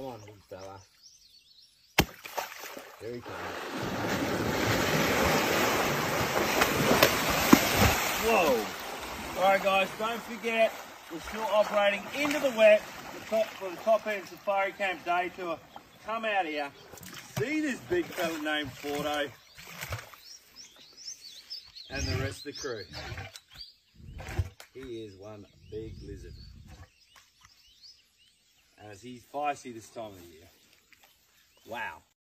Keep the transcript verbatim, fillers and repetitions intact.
Come on, big fella. Here he comes. Whoa! Alright guys, don't forget, we're still operating into the wet the top, for the top end Safari Camp Day Tour. Come out here, see this big fella named Fordo and the rest of the crew. He is one big lizard. As he's feisty this time of the year. Wow.